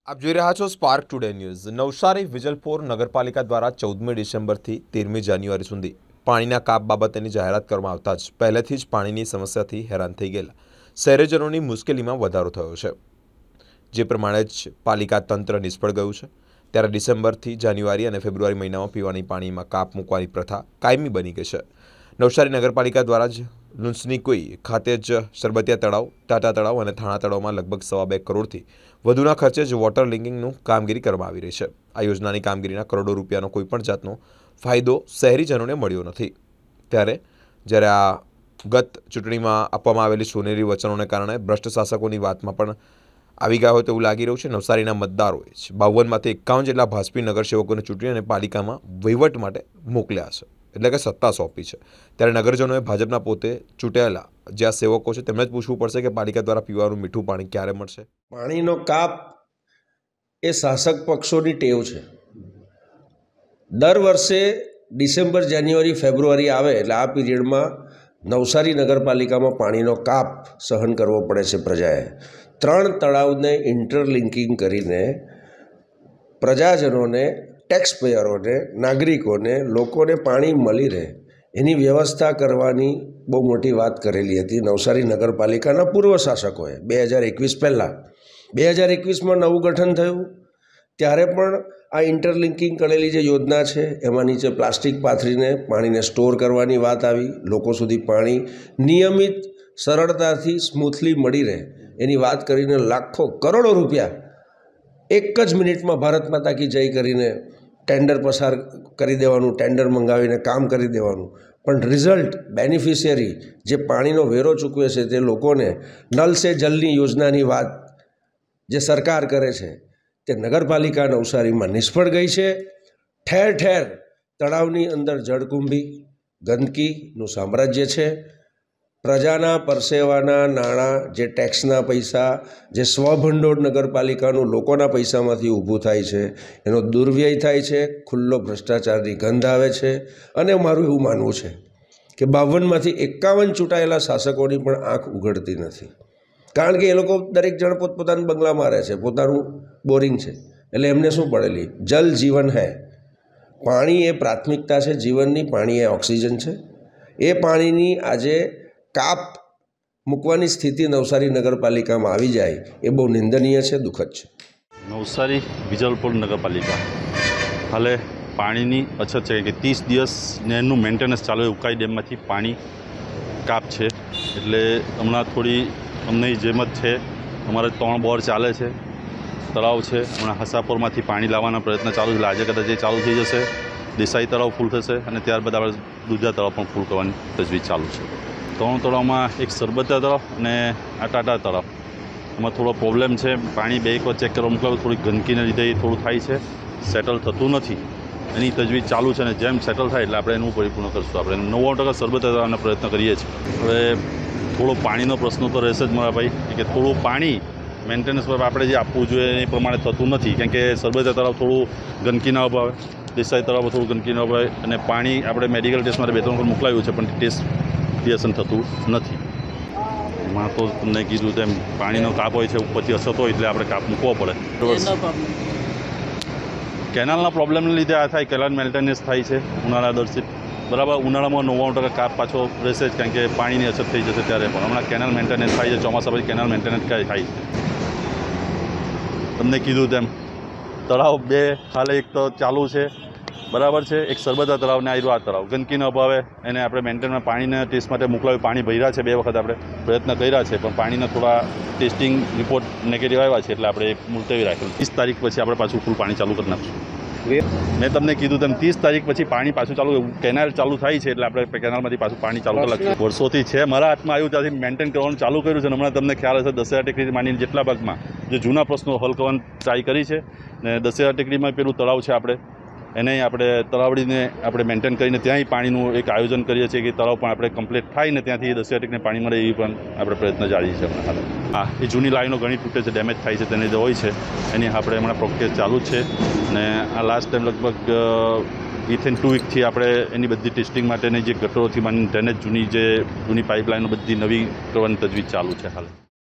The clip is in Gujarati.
આપ જોઈ રહ્યા છો spark today news. Navsari Vijalpore નગરપાલિકા દ્વારા 14મી ડિસેમ્બરથી 13મી જાન્યુઆરી સુધી પાણીના કાપ બાબતેની જાહેરાત કરવામાં આવતા જ પહેલેથી જ પાણીની સમસ્યાથી હેરાન થઈ ગયેલા શહેરીજનોની મુશ્કેલીમાં વધારો થયો છે। જે પ્રમાણે જ પાલિકા તંત્ર નિષ્ફળ ગયું છે, ત્યારે ડિસેમ્બરથી જાન્યુઆરી અને ફેબ્રુઆરી મહિનામાં પીવાની પાણીમાં કાપ મૂકવાની પ્રથા કાયમી બની ગઈ છે। નવસારી નગરપાલિકા દ્વારા જ લુન્સનીકુઈ ખાતે જ સરબતિયા તળાવ, ટાટા તળાવ અને થાણા તળાવમાં લગભગ 2.25 કરોડથી વધુના ખર્ચે જ વોટર લિંકિંગનું કામગીરી કરવામાં આવી રહી છે। આ યોજનાની કામગીરીના કરોડો રૂપિયાનો કોઈપણ જાતનો ફાયદો શહેરીજનોને મળ્યો નથી। ત્યારે આ ગત ચૂંટણીમાં આપવામાં આવેલી સોનેરી વચનોને કારણે ભ્રષ્ટ શાસકોની વાતમાં પણ આવી ગયા હોય તેવું લાગી રહ્યું છે। નવસારીના મતદારોએ 52માંથી 51 જેટલા ભાજપી નગરસેવકોને ચૂંટણી અને પાલિકામાં વહીવટ માટે મોકલ્યા છે, એટલે કે સત્તા સોંપી છે। ત્યારે નગરજનોએ ભાજપના પોતે ચૂંટાયેલા જે આ સેવકો છે તેમને જ પૂછવું પડશે કે પાલિકા દ્વારા પીવાનું મીઠું પાણી ક્યારે મળશે। પાણીનો કાપ એ શાસક પક્ષોની ટેવ છે। દર વર્ષે ડિસેમ્બર, જાન્યુઆરી, ફેબ્રુઆરી આવે એટલે આ પીરિયડમાં નવસારી નગરપાલિકામાં પાણીનો કાપ સહન કરવો પડે છે પ્રજાએ। 3 તળાવને ઇન્ટરલિંકિંગ કરીને પ્રજાજનોને, ટેક્સપેયરોને, નાગરિકોને, લોકોને પાણી મળી રહે એની વ્યવસ્થા કરવાની બહુ મોટી વાત કરેલી હતી નવસારી નગરપાલિકાના પૂર્વ શાસકોએ 2021 પહેલાં। 2021માં નવું ગઠન થયું ત્યારે પણ આ ઇન્ટરલિંકિંગ કરેલી જે યોજના છે એમાં નીચે પ્લાસ્ટિક પાથરીને પાણીને સ્ટોર કરવાની વાત આવી। લોકો સુધી પાણી નિયમિત, સરળતાથી, સ્મૂથલી મળી રહે એની વાત કરીને લાખો, કરોડો રૂપિયા એક જ મિનિટમાં ભારત માતા કી જય કરીને ટેન્ડર પસાર કરી દેવાનું, ટેન્ડર મંગાવીને કામ કરી દેવાનું। પણ રિઝલ્ટ, બેનિફિશિયરી જે પાણીનો વેરો ચૂકવે છે તે લોકોને નલ સે જલની યોજનાની વાત જે સરકાર કરે છે તે નગરપાલિકા નવસારીમાં નિષ્ફળ ગઈ છે। ઠેર ઠેર તળાવની અંદર જળકુંભી, ગંદકીનું સામ્રાજ્ય છે। પ્રજાના પરસેવાના નાણાં, જે ટેક્સના પૈસા, જે સ્વભંડોળ નગરપાલિકાનું લોકોના પૈસામાંથી ઊભું થાય છે એનો દુર્વ્યય થાય છે, ખુલ્લો ભ્રષ્ટાચારની ગંધ આવે છે। અને મારું એવું માનવું છે કે 52માંથી 51 ચૂંટાયેલા શાસકોની પણ આંખ ઉઘડતી નથી, કારણ કે એ લોકો દરેક જણ પોતપોતાના બંગલામાં રહે છે, પોતાનું બોરિંગ છે, એટલે એમને શું પડેલી જલ જીવન હૈ। પાણી એ પ્રાથમિકતા છે જીવનની, પાણી એ ઓક્સિજન છે। એ પાણીની આજે કાપ મૂકવાની સ્થિતિ નવસારી નગરપાલિકામાં આવી જાય એ બહુ નિંદનીય છે, દુઃખદ છે। નવસારી વિજલપોર નગરપાલિકા હાલે પાણીની અછત છે કે 30 દિવસ એનું મેન્ટેનન્સ ચાલુ, ઉકાઈ ડેમમાંથી પાણી કાપ છે, એટલે હમણાં થોડી અમને જેમ જ છે। અમારે 3 બોર ચાલે છે, તળાવ છે, હમણાં હસાપુરમાંથી પાણી લાવવાના પ્રયત્ન ચાલુ છે, આજે કદાચ એ ચાલુ થઈ જશે। દેસાઈ તળાવ ફૂલ થશે અને ત્યારબાદ આપણે દૂધા તળાવ પણ ફૂલ કરવાની તજવીજ ચાલુ છે। 3 તળાવમાં એક સરબતિયા તળાવ અને આ ટાટા તળાવ, એમાં થોડો પ્રોબ્લેમ છે। પાણી 2 વખત ચેક કરવા મોકલાવ્યું, થોડી ગંદકીને લીધે એ થોડું થાય છે, સેટલ થતું નથી, એની તજવીજ ચાલુ છે અને જેમ સેટલ થાય એટલે આપણે એનું પરિપૂર્ણ કરશું। આપણે 99% સરબતિયા તળાવનો પ્રયત્ન કરીએ છીએ। હવે થોડો પાણીનો પ્રશ્ન તો રહેશે જ મારા ભાઈ, કે થોડું પાણી મેન્ટેનન્સ પર આપણે જે આપવું જોઈએ એ પ્રમાણે થતું નથી, કેમ કે સરબતિયા તળાવ થોડું ગંદકીના અભાવે, દેસાઈ તળાવ થોડું ગંદકીના અભાવે, અને પાણી આપણે મેડિકલ ટેસ્ટ માટે 2-3 વખત મોકલાવ્યું છે પણ ટેસ્ટ ક્લિયરેશન થતું નથી। એમાં તો તમને કીધું તેમ પાણીનો કાપ હોય છે, ઉપરથી અસર હોય એટલે આપણે કાપ મૂકવો પડે। કેનાલના પ્રોબ્લેમને લીધે આ થાય, કેનાલ મેન્ટેનન્સ થાય છે ઉનાળા દર્શિત, બરાબર। ઉનાળામાં 99% કાપ પાછો રહેશે જ, કારણ કે પાણીની અછત થઈ જશે ત્યારે, પણ હમણાં કેનાલ મેન્ટેનન્સ થાય છે, ચોમાસા પછી કેનાલ મેન્ટેનન્સ થાય છે। તમને કીધું તેમ તળાવ 2 હાલે એક તો ચાલુ છે, બરાબર છે, એક સરબતિયા તળાવ ને આ તળાવ ગંદકીના અભાવે એને આપણે મેન્ટેનમાં પાણીના ટેસ્ટ માટે મોકલાવ્યું, પાણી ભર્યા છે 2 વખત આપણે પ્રયત્ન કર્યા છે, પણ પાણીના થોડા ટેસ્ટિંગ રિપોર્ટ નેગેટિવ આવ્યા છે એટલે આપણે મુલતવી રાખેલું। 30 તારીખ પછી આપણે પાછું ફૂલ પાણી ચાલુ કરી નાખશું। મેં તમને કીધું તેમ 30 તારીખ પછી પાણી પાછું ચાલુ, કેનાલ ચાલુ થાય છે એટલે આપણે કેનાલમાંથી પાછું પાણી ચાલુ કરી નાખશું। વર્ષોથી છે, મારા હાથમાં આવ્યું ત્યાંથી મેન્ટેન કરવાનું ચાલુ કર્યું છે, અને હમણાં તમને ખ્યાલ હશે દશેરા ટેકરી માનીને જેટલા ભાગમાં જે જૂના પ્રશ્નો હલ કરવાની ટ્રાય કરી છે, ને દશેરા ટેકરીમાં પેલું તળાવ છે આપણે એને આપણે તળાવડીને આપણે મેન્ટેન કરીને ત્યાંય પાણીનું એક આયોજન કરીએ છીએ કે તળાવ પણ આપણે કમ્પ્લીટ થાય ને ત્યાંથી દશેરા ટેકરીને પાણી મળે એવી પણ આપણે પ્રયત્ન જારી છે હમણાં હાલ। હા, એ જૂની લાઈનો ઘણી તૂટે છે, ડેમેજ થાય છે, તેને જે હોય છે એની આપણે હમણાં પ્રોસેસ ચાલુ જ છે। અને આ લાસ્ટ ટાઈમ લગભગ વિથિન 2 વીકથી આપણે એની બધી ટેસ્ટિંગ માટેની જે ગટરોથી માની ડ્રેનેજ જૂની પાઇપલાઇનો બધી નવી કરવાની તજવીજ ચાલુ છે હાલ।